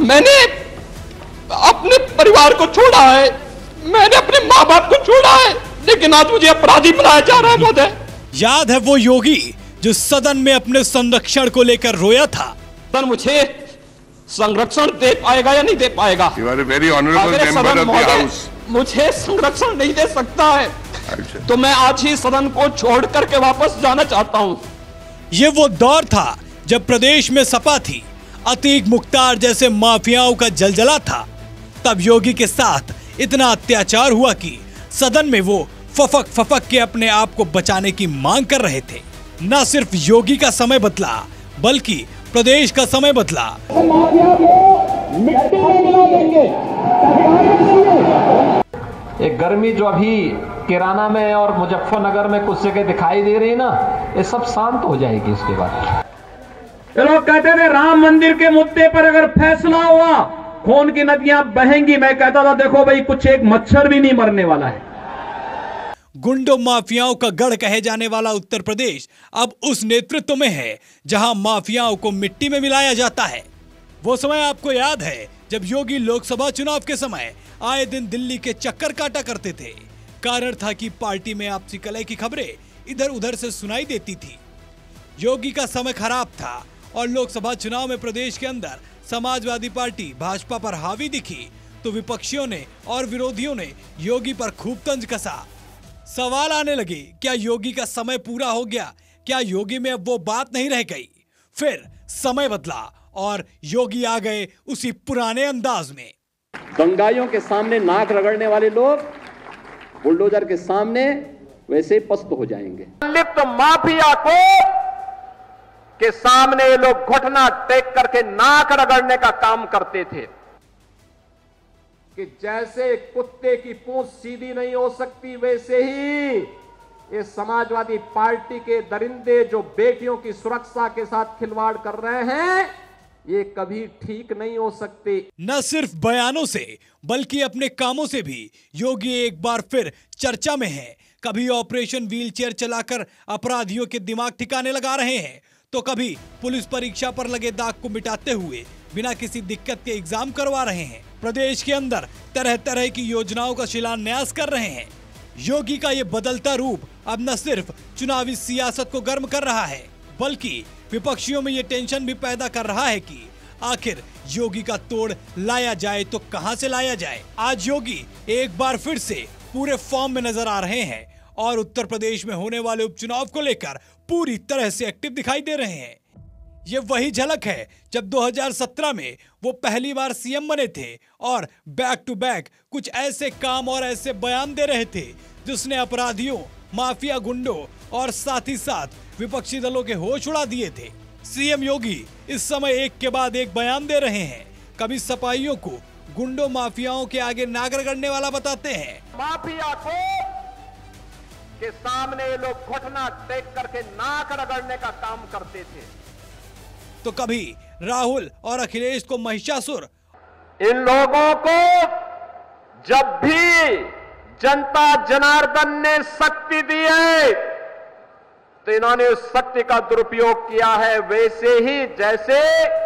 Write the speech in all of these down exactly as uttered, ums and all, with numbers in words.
मैंने अपने परिवार को छोड़ा है, मैंने अपने माँ बाप को छोड़ा है, लेकिन आज मुझे अपराधी बनाया जा रहा है महोदय। याद है वो योगी जो सदन में अपने संरक्षण को लेकर रोया था? सदन मुझे संरक्षण दे पाएगा या नहीं दे पाएगा? You are a very honorable member of the house. मुझे संरक्षण नहीं दे सकता है, तो मैं आज ही सदन को छोड़ करके वापस जाना चाहता हूं। ये वो दौर था जब प्रदेश में सपा थी, अतीक मुख्तार जैसे माफियाओं का जलजला था। तब योगी के साथ इतना अत्याचार हुआ कि सदन में वो फफक फफक के अपने आप को बचाने की मांग कर रहे थे। न सिर्फ योगी का समय बदला, बल्कि प्रदेश का समय बदला। एक गर्मी जो अभी किराना में और मुजफ्फरनगर में कुछ जगह दिखाई दे रही है ना, ये सब शांत हो जाएगी इसके बाद। ये लोग कहते थे राम मंदिर के मुद्दे पर अगर फैसला हुआ खून की नदियां बहेंगी। मैं कहता था देखो भाई, कुछ एक मच्छर भी नहीं मरने वाला है। गुंडों माफियाओं का गढ़ कहे जाने वाला उत्तर प्रदेश अब उस नेतृत्व में है जहां माफियाओं को मिट्टी में मिलाया जाता है। वो समय आपको याद है जब योगी लोकसभा चुनाव के समय आए दिन दिल्ली के चक्कर काटा करते थे। कारण था कि पार्टी में आपसी कलह की खबरें इधर उधर से सुनाई देती थी। योगी का समय खराब था और लोकसभा चुनाव में प्रदेश के अंदर समाजवादी पार्टी भाजपा पर हावी दिखी तो विपक्षियों ने और विरोधियों ने योगी पर खूब तंज कसा। सवाल आने लगे, क्या योगी का समय पूरा हो गया? क्या योगी में अब वो बात नहीं रह गई? फिर समय बदला और योगी आ गए उसी पुराने अंदाज में। दंगाइयों के सामने नाक रगड़ने वाले लोग बुलडोजर के सामने वैसे ही पस्त हो जाएंगे। लिप्त माफिया को के सामने ये लोग घुटना टेक करके नाक रगड़ने का काम करते थे कि जैसे कुत्ते की पूंछ सीधी नहीं हो सकती, वैसे ही ये समाजवादी पार्टी के दरिंदे जो बेटियों की सुरक्षा के साथ खिलवाड़ कर रहे हैं, ये कभी ठीक नहीं हो सकते। न सिर्फ बयानों से बल्कि अपने कामों से भी योगी एक बार फिर चर्चा में है। कभी ऑपरेशन व्हीलचेयर चलाकर अपराधियों के दिमाग ठिकाने लगा रहे हैं, तो कभी पुलिस परीक्षा पर लगे दाग को मिटाते हुए बिना किसी दिक्कत के एग्जाम करवा रहे हैं। प्रदेश के अंदर तरह तरह की योजनाओं का शिलान्यास कर रहे हैं। योगी का ये बदलता रूप अब न सिर्फ चुनावी सियासत को गर्म कर रहा है, बल्कि विपक्षियों में ये टेंशन भी पैदा कर रहा है कि आखिर योगी का तोड़ लाया जाए तो कहां से लाया जाए। आज योगी एक बार फिर से पूरे फॉर्म में नजर आ रहे हैं और उत्तर प्रदेश में होने वाले उपचुनाव को लेकर पूरी तरह से एक्टिव दिखाई दे रहे हैं। ये वही झलक है जब दो हज़ार सत्रह में वो पहली बार सीएम बने थे और बैक टू बैक कुछ ऐसे काम और ऐसे बयान दे रहे थे जिसने अपराधियों, माफिया गुंडों और साथ ही साथ विपक्षी दलों के होश उड़ा दिए थे। सीएम योगी इस समय एक के बाद एक बयान दे रहे हैं। कभी सपाइयों को गुंडों माफियाओं के आगे नाक रगड़ने वाला बताते हैं। माफिया को के सामने ये लोग घुटना टेक करके नाक रगड़ने का काम करते थे, तो कभी राहुल और अखिलेश को महिषासुर। इन लोगों को जब भी जनता जनार्दन ने शक्ति दी है तो इन्होंने उस शक्ति का दुरुपयोग किया है, वैसे ही जैसे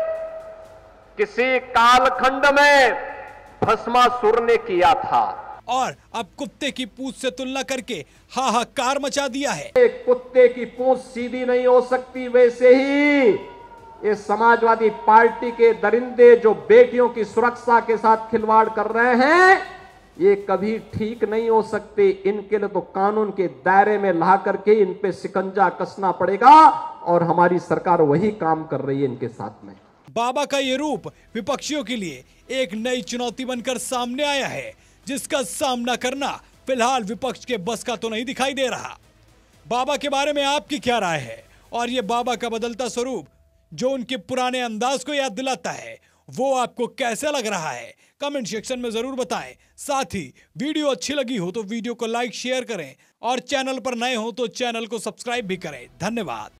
किसी कालखंड में भस्मासुर ने किया था। और अब कुत्ते की पूंछ से तुलना करके हाहाकार मचा दिया है। एक कुत्ते की पूंछ सीधी नहीं हो सकती, वैसे ही ये समाजवादी पार्टी के दरिंदे जो बेटियों की सुरक्षा के साथ खिलवाड़ कर रहे हैं, ये कभी ठीक नहीं हो सकते। इनके लिए तो कानून के दायरे में ला करके इन पे शिकंजा कसना पड़ेगा और हमारी सरकार वही काम कर रही है इनके साथ में। बाबा का ये रूप विपक्षियों के लिए एक नई चुनौती बनकर सामने आया है, जिसका सामना करना फिलहाल विपक्ष के बस का तो नहीं दिखाई दे रहा। बाबा के बारे में आपकी क्या राय है? और ये बाबा का बदलता स्वरूप जो उनके पुराने अंदाज को याद दिलाता है, वो आपको कैसा लग रहा है? कमेंट सेक्शन में जरूर बताएं। साथ ही वीडियो अच्छी लगी हो तो वीडियो को लाइक शेयर करें और चैनल पर नए हो तो चैनल को सब्सक्राइब भी करें। धन्यवाद।